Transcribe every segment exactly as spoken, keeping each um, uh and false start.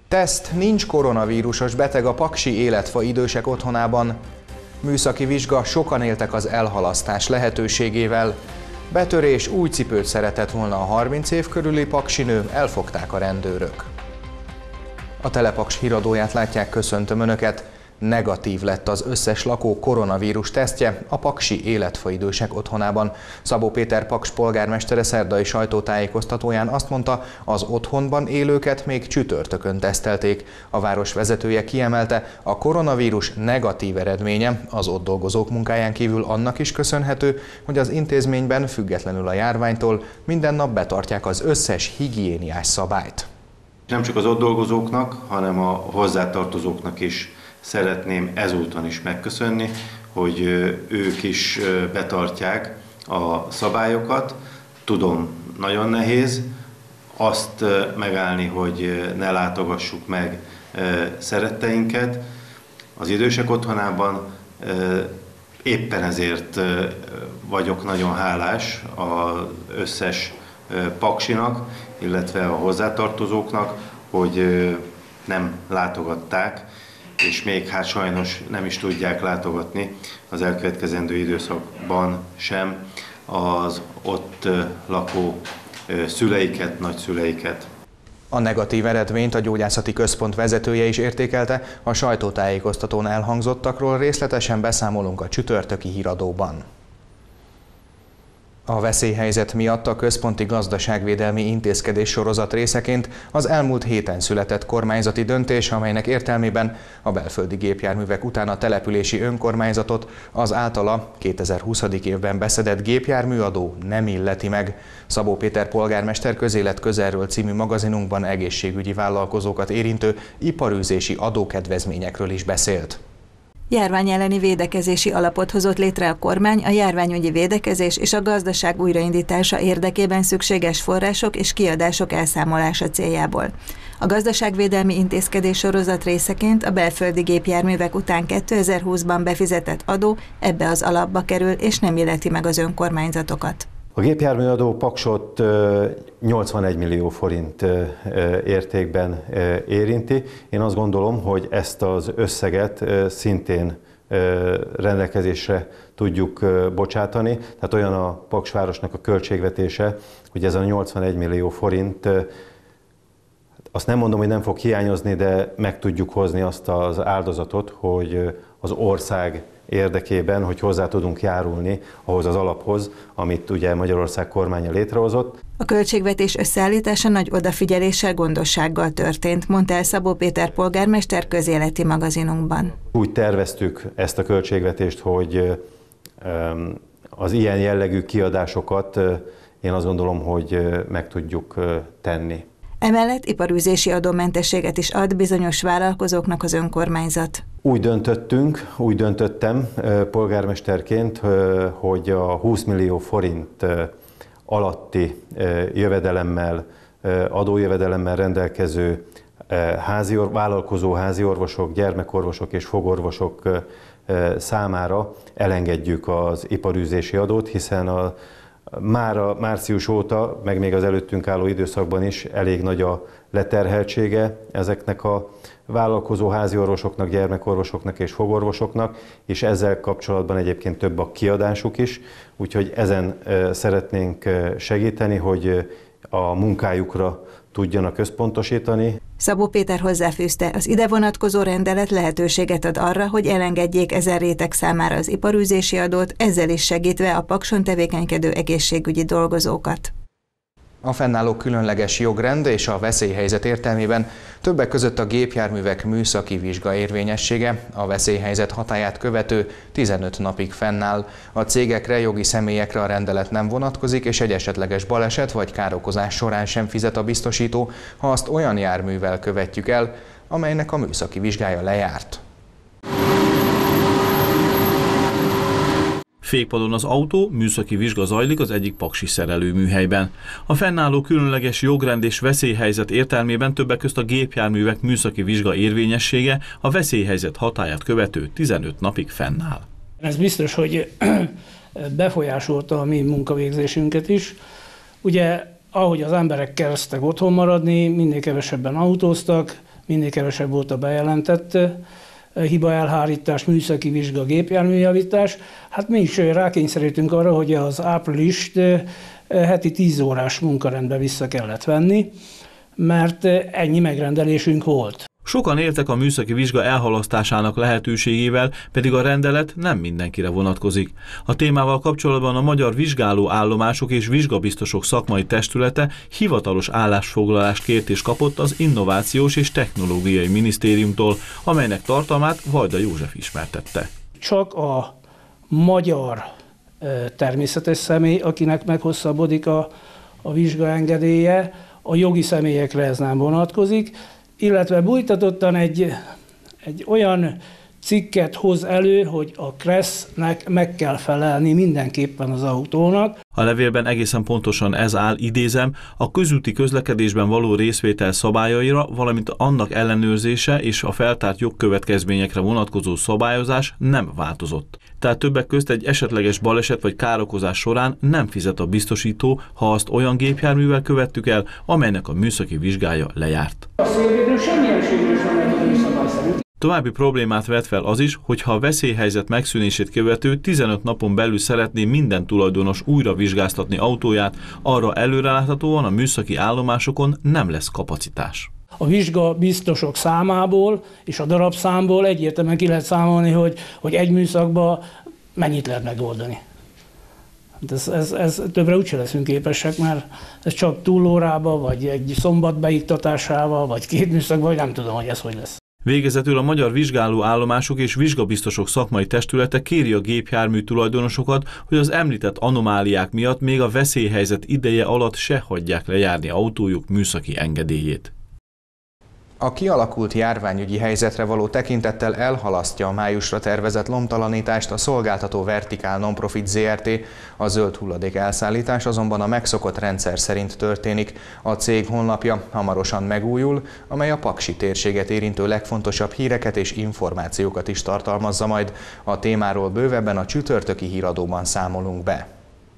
Teszt, nincs koronavírusos beteg a Paksi Életfa idősek otthonában. Műszaki vizsga, sokan éltek az elhalasztás lehetőségével. Betörés, új cipőt szeretett volna a harminc év körüli paksinő, elfogták a rendőrök. A Telepaks híradóját látják, köszöntöm Önöket. Negatív lett az összes lakó koronavírus tesztje a Paksi Életfa idősek otthonában. Szabó Péter Paks polgármestere szerdai sajtótájékoztatóján azt mondta, az otthonban élőket még csütörtökön tesztelték. A város vezetője kiemelte, a koronavírus negatív eredménye az ott dolgozók munkáján kívül annak is köszönhető, hogy az intézményben függetlenül a járványtól minden nap betartják az összes higiéniás szabályt. Nem csak az ott dolgozóknak, hanem a hozzátartozóknak is szeretném ezúton is megköszönni, hogy ők is betartják a szabályokat. Tudom, nagyon nehéz azt megállni, hogy ne látogassuk meg szeretteinket az idősek otthonában. Éppen ezért vagyok nagyon hálás az összes paksinak, illetve a hozzátartozóknak, hogy nem látogatták, és még hát sajnos nem is tudják látogatni az elkövetkezendő időszakban sem az ott lakó szüleiket, nagyszüleiket. A negatív eredményt a gyógyászati központ vezetője is értékelte, a sajtótájékoztatón elhangzottakról részletesen beszámolunk a csütörtöki híradóban. A veszélyhelyzet miatt a központi gazdaságvédelmi intézkedés sorozat részeként az elmúlt héten született kormányzati döntés, amelynek értelmében a belföldi gépjárművek után a települési önkormányzatot az általa kétezer-húsz. évben beszedett gépjárműadó nem illeti meg. Szabó Péter polgármester Közélet közelről című magazinunkban egészségügyi vállalkozókat érintő iparűzési adókedvezményekről is beszélt. Járvány elleni védekezési alapot hozott létre a kormány a járványügyi védekezés és a gazdaság újraindítása érdekében szükséges források és kiadások elszámolása céljából. A gazdaságvédelmi intézkedés sorozat részeként a belföldi gépjárművek után kétezer-húszban befizetett adó ebbe az alapba kerül és nem illeti meg az önkormányzatokat. A gépjárműadó Paksot nyolcvanegy millió forint értékben érinti. Én azt gondolom, hogy ezt az összeget szintén rendelkezésre tudjuk bocsátani. Tehát olyan a Paksvárosnak a költségvetése, hogy ez a nyolcvanegy millió forint, azt nem mondom, hogy nem fog hiányozni, de meg tudjuk hozni azt az áldozatot, hogy az ország érdekében, hogy hozzá tudunk járulni ahhoz az alaphoz, amit ugye Magyarország kormánya létrehozott. A költségvetés összeállítása nagy odafigyeléssel, gondossággal történt, mondta el Szabó Péter polgármester közéleti magazinunkban. Úgy terveztük ezt a költségvetést, hogy az ilyen jellegű kiadásokat én azt gondolom, hogy meg tudjuk tenni. Emellett iparűzési adómentességet is ad bizonyos vállalkozóknak az önkormányzat. Úgy döntöttünk, úgy döntöttem polgármesterként, hogy a húsz millió forint alatti jövedelemmel, adójövedelemmel rendelkező házi, vállalkozó háziorvosok, gyermekorvosok és fogorvosok számára elengedjük az iparűzési adót, hiszen a már a március óta, meg még az előttünk álló időszakban is elég nagy a leterheltsége ezeknek a vállalkozó háziorvosoknak, gyermekorvosoknak és fogorvosoknak, és ezzel kapcsolatban egyébként több a kiadásuk is, úgyhogy ezen szeretnénk segíteni, hogy a munkájukra tudjanak összpontosítani. Szabó Péter hozzáfűzte, az ide vonatkozó rendelet lehetőséget ad arra, hogy elengedjék ezen réteg számára az iparűzési adót, ezzel is segítve a Pakson tevékenykedő egészségügyi dolgozókat. A fennálló különleges jogrend és a veszélyhelyzet értelmében többek között a gépjárművek műszaki vizsga érvényessége a veszélyhelyzet hatályát követő tizenöt napig fennáll. A cégekre, jogi személyekre a rendelet nem vonatkozik, és egy esetleges baleset vagy károkozás során sem fizet a biztosító, ha azt olyan járművel követjük el, amelynek a műszaki vizsgája lejárt. Fékpadon az autó, műszaki vizsga zajlik az egyik paksi szerelőműhelyben. A fennálló különleges jogrend és veszélyhelyzet értelmében többek közt a gépjárművek műszaki vizsga érvényessége a veszélyhelyzet hatályát követő tizenöt napig fennáll. Ez biztos, hogy befolyásolta a mi munkavégzésünket is. Ugye, ahogy az emberek kezdtek otthon maradni, minél kevesebben autóztak, minél kevesebb volt a bejelentett hibaelhárítás, műszaki vizsga, gépjárműjavítás. Hát mi is rákényszerítünk arra, hogy az áprilist heti tíz órás munkarendbe vissza kellett venni, mert ennyi megrendelésünk volt. Sokan éltek a műszaki vizsga elhalasztásának lehetőségével, pedig a rendelet nem mindenkire vonatkozik. A témával kapcsolatban a Magyar Vizsgáló Állomások és Vizsgabiztosok Szakmai Testülete hivatalos állásfoglalást kért és kapott az Innovációs és Technológiai Minisztériumtól, amelynek tartalmát Vajda József ismertette. Csak a magyar természetes személy, akinek meghosszabbodik a, a vizsgaengedélye, a jogi személyekre ez nem vonatkozik, illetve bújtatottan egy, egy olyan cikket hoz elő, hogy a Kressznek meg kell felelni mindenképpen az autónak. A levélben egészen pontosan ez áll, idézem, a közúti közlekedésben való részvétel szabályaira, valamint annak ellenőrzése és a feltárt jogkövetkezményekre vonatkozó szabályozás nem változott. Tehát többek közt egy esetleges baleset vagy károkozás során nem fizet a biztosító, ha azt olyan gépjárművel követtük el, amelynek a műszaki vizsgája lejárt. A szélvédő semmilyen sérülés nem lehet szabály szerint. További problémát vet fel az is, hogy ha a veszélyhelyzet megszűnését követő tizenöt napon belül szeretné minden tulajdonos újra vizsgáztatni autóját, arra előreláthatóan a műszaki állomásokon nem lesz kapacitás. A vizsga biztosok számából és a darabszámból egyértelműen ki lehet számolni, hogy, hogy egy műszakban mennyit lehet megoldani. Ez, ez, ez többre úgyse leszünk képesek, mert ez csak túlórába, vagy egy szombat beiktatásával, vagy két műszakban, vagy nem tudom, hogy ez hogy lesz. Végezetül a Magyar Vizsgáló Állomások és Vizsgabiztosok Szakmai Testülete kéri a gépjármű tulajdonosokat, hogy az említett anomáliák miatt még a veszélyhelyzet ideje alatt se hagyják lejárni autójuk műszaki engedélyét. A kialakult járványügyi helyzetre való tekintettel elhalasztja a májusra tervezett lomtalanítást a szolgáltató Vertikál Nonprofit zé er té, a zöld hulladék elszállítás azonban a megszokott rendszer szerint történik. A cég honlapja hamarosan megújul, amely a paksi térséget érintő legfontosabb híreket és információkat is tartalmazza majd. A témáról bővebben a csütörtöki híradóban számolunk be.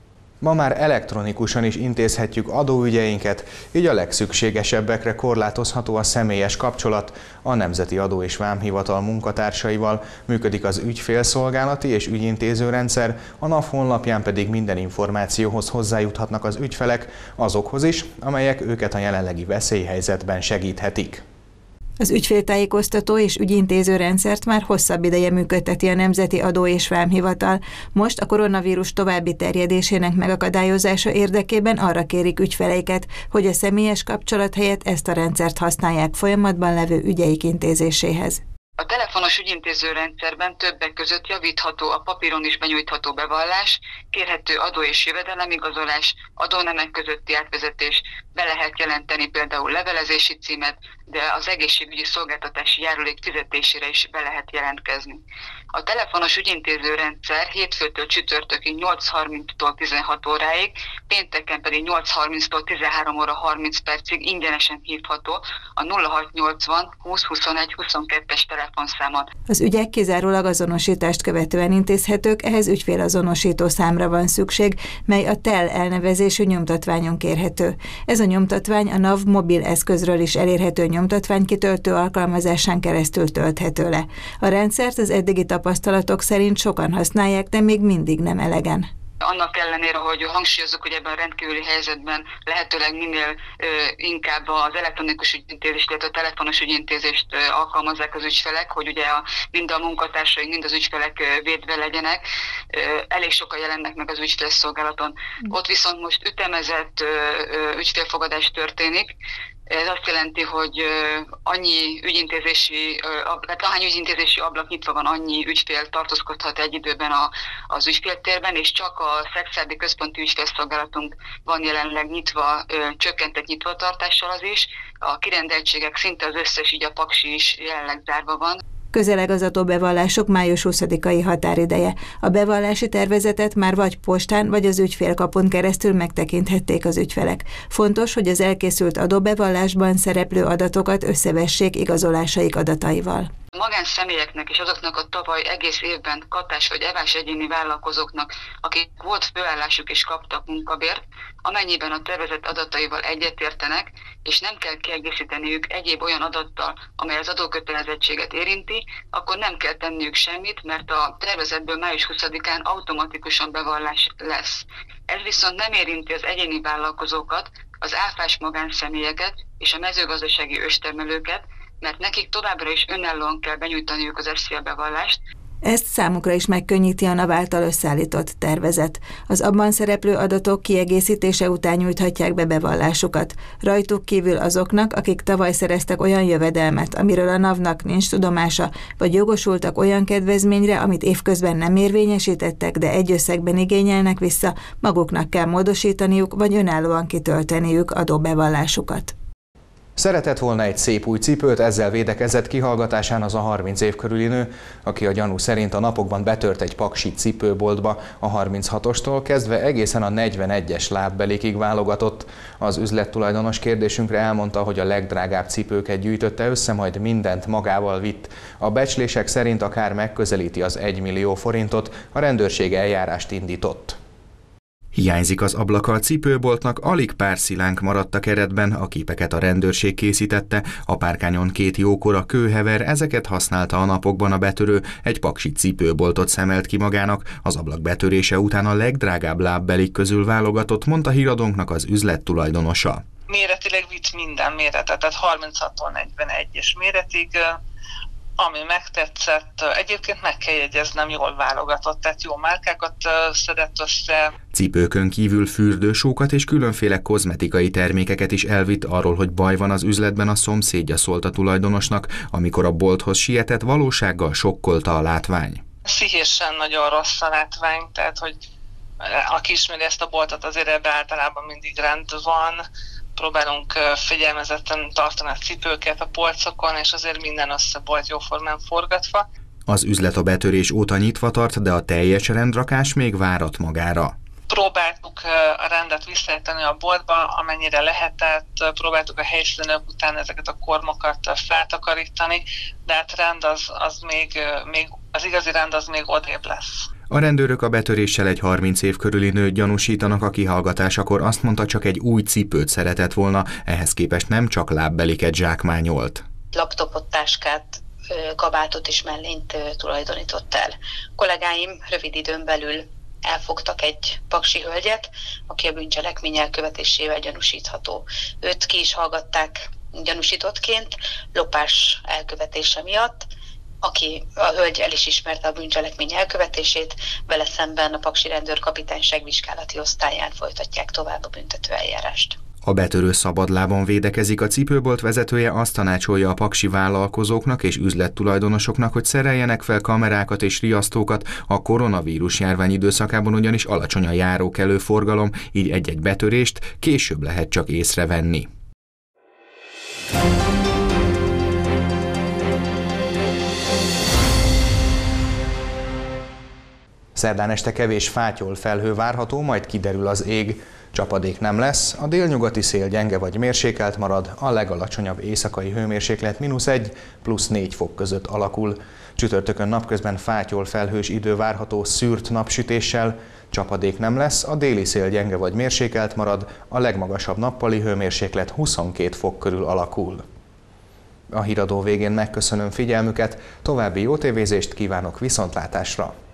Ma már elektronikusan is intézhetjük adóügyeinket, így a legszükségesebbekre korlátozható a személyes kapcsolat. A Nemzeti Adó és Vámhivatal munkatársaival működik az ügyfélszolgálati és ügyintézőrendszer, a NAV honlapján pedig minden információhoz hozzájuthatnak az ügyfelek, azokhoz is, amelyek őket a jelenlegi veszélyhelyzetben segíthetik. Az ügyféltájékoztató és ügyintéző rendszert már hosszabb ideje működteti a Nemzeti Adó és Vámhivatal. Most a koronavírus további terjedésének megakadályozása érdekében arra kérik ügyfeleiket, hogy a személyes kapcsolat helyett ezt a rendszert használják folyamatban levő ügyeik intézéséhez. A telefonos ügyintézőrendszerben többek között javítható a papíron is benyújtható bevallás, kérhető adó és jövedelemigazolás, adónemek közötti átvezetés, be lehet jelenteni például levelezési címet, de az egészségügyi szolgáltatási járulék fizetésére is be lehet jelentkezni. A telefonos ügyintézőrendszer hétfőtől csütörtökig nyolc harminctól tizenhat óráig, pénteken pedig nyolc harminctól tizenhárom óra harminc percig ingyenesen hívható a nulla hatszáznyolcvan húsz huszonegy huszonkettes telefonszámon. Az ügyek kizárólag azonosítást követően intézhetők, ehhez ügyfélazonosító számra van szükség, mely a TEL elnevezésű nyomtatványon kérhető. Ez a nyomtatvány a NAV mobil eszközről is elérhető nyomtatvány kitöltő alkalmazásán keresztül tölthető le. A rendszert az eddigi tapasztalatok szerint sokan használják, de még mindig nem elegen. Annak ellenére, hogy hangsúlyozzuk, hogy ebben a rendkívüli helyzetben lehetőleg minél ö, inkább az elektronikus ügyintézést, illetve a telefonos ügyintézést ö, alkalmazzák az ügyfelek, hogy ugye a, mind a munkatársaink, mind az ügyfelek ö, védve legyenek. Ö, elég sokan jelennek meg az ügyfélszolgálaton. Mm. Ott viszont most ütemezett ö, ö, ügyfélfogadás történik. Ez azt jelenti, hogy annyi ügyintézési, tehát ahány ügyintézési ablak nyitva van, annyi ügyfél tartózkodhat egy időben a, az ügyféltérben, és csak a Szexárdi Központi Ügyfélszolgálatunk van jelenleg nyitva, csökkentett nyitvatartással az is. A kirendeltségek szinte az összes, így a paksi is jelenleg zárva van. Közeleg az adóbevallások május huszadikai határideje. A bevallási tervezetet már vagy postán, vagy az ügyfélkapun keresztül megtekinthették az ügyfelek. Fontos, hogy az elkészült adóbevallásban szereplő adatokat összevessék igazolásaik adataival. magánszemélyeknek és azoknak a tavaly egész évben katás vagy evás egyéni vállalkozóknak, akik volt főállásuk és kaptak munkabért, amennyiben a tervezet adataival egyetértenek, és nem kell kiegészíteniük egyéb olyan adattal, amely az adókötelezettséget érinti, akkor nem kell tenniük semmit, mert a tervezetből május huszadikán automatikusan bevallás lesz. Ez viszont nem érinti az egyéni vállalkozókat, az áfás magánszemélyeket és a mezőgazdasági őstermelőket, mert nekik továbbra is önállóan kell benyújtaniuk az es zé á bevallást. Ezt számukra is megkönnyíti a NAV által összeállított tervezet. Az abban szereplő adatok kiegészítése után nyújthatják be bevallásukat. Rajtuk kívül azoknak, akik tavaly szereztek olyan jövedelmet, amiről a NAV-nak nincs tudomása, vagy jogosultak olyan kedvezményre, amit évközben nem érvényesítettek, de egy összegben igényelnek vissza, maguknak kell módosítaniuk, vagy önállóan kitölteniük adóbevallásukat. Szeretett volna egy szép új cipőt, ezzel védekezett kihallgatásán az a harminc év körüli nő, aki a gyanú szerint a napokban betört egy paksi cipőboltba, a harminchatostól kezdve egészen a negyvenegyes lábbelikig válogatott. Az üzlettulajdonos kérdésünkre elmondta, hogy a legdrágább cipőket gyűjtötte össze, majd mindent magával vitt. A becslések szerint akár megközelíti az egymillió forintot, a rendőrség eljárást indított. Hiányzik az ablaka a cipőboltnak, alig pár szilánk maradt a keretben, a képeket a rendőrség készítette, a párkányon két jókora kő hever, ezeket használta a napokban a betörő, egy paksi cipőboltot szemelt ki magának, az ablak betörése után a legdrágább lábbelik közül válogatott, mondta híradónknak az üzlet tulajdonosa. Méretileg vitt minden méretet, tehát harminchattól negyvenegyes méretig, ami megtetszett, egyébként meg kell jegyeznem, jól válogatott, tehát jó márkákat szedett össze. Cipőkön kívül fürdősókat és különféle kozmetikai termékeket is elvitt, arról, hogy baj van az üzletben, a szomszédja szólt a tulajdonosnak, amikor a bolthoz sietett, valósággal sokkolta a látvány. Pszichésen nagyon rossz a látvány, tehát hogy aki ismeri ezt a boltot, azért ebben általában mindig rend van. Próbálunk figyelmezetten tartani a cipőket a polcokon, és azért minden össze volt jóformán forgatva. Az üzlet a betörés óta nyitva tart, de a teljes rendrakás még várat magára. Próbáltuk a rendet visszaállítani a boltba, amennyire lehetett, próbáltuk a helyszínek után ezeket a kormokat feltakarítani, de hát rend az, az még, még, az igazi rend az még odébb lesz. A rendőrök a betöréssel egy harminc év körüli nőt gyanúsítanak, a kihallgatásakor azt mondta, csak egy új cipőt szeretett volna, ehhez képest nem csak lábbeliket zsákmányolt. Laptopot, táskát, kabátot is mellényt tulajdonított el. A kollégáim rövid időn belül elfogtak egy paksi hölgyet, aki a bűncselekmény elkövetésével gyanúsítható. Őt ki is hallgatták gyanúsítottként, lopás elkövetése miatt. Aki a hölgy el is ismerte a bűncselekmény elkövetését, vele szemben a paksi rendőrkapitányság vizsgálati osztályán folytatják tovább a büntetőeljárást. A betörő szabadlábon védekezik, a cipőbolt vezetője azt tanácsolja a paksi vállalkozóknak és üzlettulajdonosoknak, hogy szereljenek fel kamerákat és riasztókat, a koronavírus járvány időszakában ugyanis alacsony a járókelő forgalom, így egy-egy betörést később lehet csak észrevenni. Szerdán este kevés fátyol felhő várható, majd kiderül az ég. Csapadék nem lesz, a délnyugati szél gyenge vagy mérsékelt marad, a legalacsonyabb éjszakai hőmérséklet mínusz egy plusz négy fok között alakul. Csütörtökön napközben fátyol felhős idő várható szűrt napsütéssel, csapadék nem lesz, a déli szél gyenge vagy mérsékelt marad, a legmagasabb nappali hőmérséklet huszonkét fok körül alakul. A híradó végén megköszönöm figyelmüket, további jó tévézést kívánok, viszontlátásra!